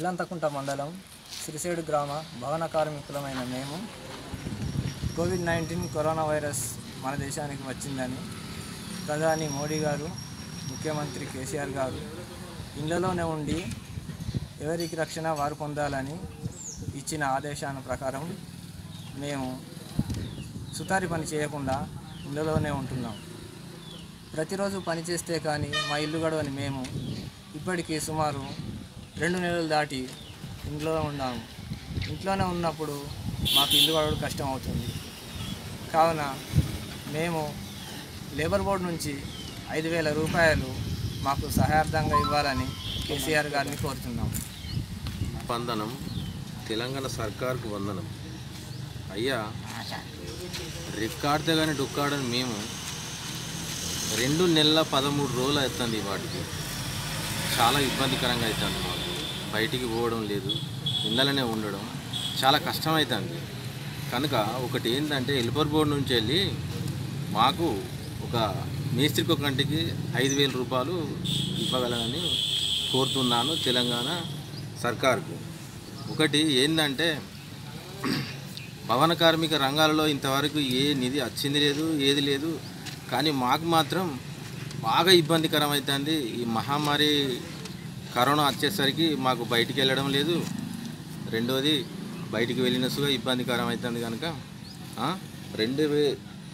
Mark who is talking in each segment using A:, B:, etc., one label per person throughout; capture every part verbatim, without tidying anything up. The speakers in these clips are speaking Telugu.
A: ఇల్లంతకుంట మండలం సిరిసేడు గ్రామ భవన కార్మికులమైన మేము కోవిడ్ నైన్టీన్ కరోనా వైరస్ మన దేశానికి వచ్చిందని ప్రధాని మోడీ గారు, ముఖ్యమంత్రి కేసీఆర్ గారు ఇళ్లలోనే ఉండి ఎవరికి రక్షణ వారు పొందాలని ఇచ్చిన ఆదేశాల ప్రకారం మేము సుతారి పని చేయకుండా ఇళ్లలోనే ఉంటున్నాం. ప్రతిరోజు పని చేస్తే కానీ మా ఇల్లు గడవని మేము ఇప్పటికీ సుమారు రెండు నెలలు దాటి ఇంట్లో ఉన్నాము. ఇంట్లోనే ఉన్నప్పుడు మాకు ఇల్లు గడవడం కష్టం అవుతుంది. కావున మేము లేబర్ బోర్డు నుంచి ఐదు వేల రూపాయలు మాకు సహాయార్థంగా ఇవ్వాలని కేసీఆర్ గారిని కోరుతున్నాం.
B: వందనం. తెలంగాణ సర్కార్కు వందనం. అయ్యా, రికార్డుతే కానీ డుక్కాడని మేము రెండు నెలల పదమూడు రోజులు అవుతుంది. వాటికి చాలా ఇబ్బందికరంగా అవుతుంది. మాకు బయటికి పోవడం లేదు, ఇండ్లనే ఉండడం చాలా కష్టమవుతుంది. కనుక ఒకటి ఏంటంటే హెల్పర్ బోర్డు నుంచి వెళ్ళి మాకు ఒక మేస్త్రికి ఒక గంటకి ఐదు వేల రూపాయలు ఇవ్వగలనని కోరుతున్నాను తెలంగాణ సర్కార్కు. ఒకటి ఏంటంటే భవన కార్మిక రంగాలలో ఇంతవరకు ఏ నిధి వచ్చింది లేదు, ఏది లేదు. కానీ మాకు మాత్రం బాగా ఇబ్బందికరం అవుతుంది. ఈ మహమ్మారి కరోనా వచ్చేసరికి మాకు బయటికి వెళ్ళడం లేదు. రెండోది బయటికి వెళ్ళిన సుగా ఇబ్బందికరం అవుతుంది. కనుక రెండు వే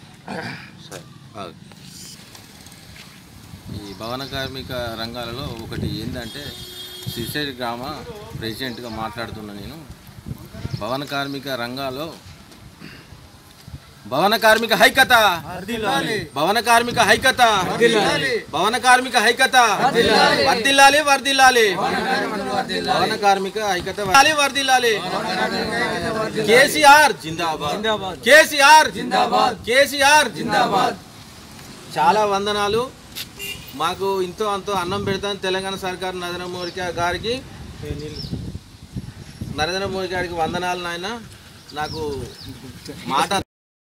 B: ఈ భవన కార్మిక రంగాలలో ఒకటి ఏంటంటే సిరిసేడు గ్రామ ప్రెసిడెంట్గా మాట్లాడుతున్నా నేను. భవన కార్మిక రంగాల్లో భవన కార్మిక హైకత, భవన కార్మిక హైకత, భవన కార్మిక హైకత వర్ధిల్లాలి, వర్ధిల్లాలి. భవన కార్మిక హైకత వర్ధిల్లాలి. కేసీఆర్ జిందాబాద్, కేసీఆర్ జిందాబాద్, కేసీఆర్ జిందాబాద్. చాలా వందనాలు. మాకు ఇంతో అంతో అన్నం పెడతాను తెలంగాణ సర్కారు నరేంద్ర మోడీ గారికి నరేంద్ర మోడీ గారికి వందనాలు. నాయన నాకు మాట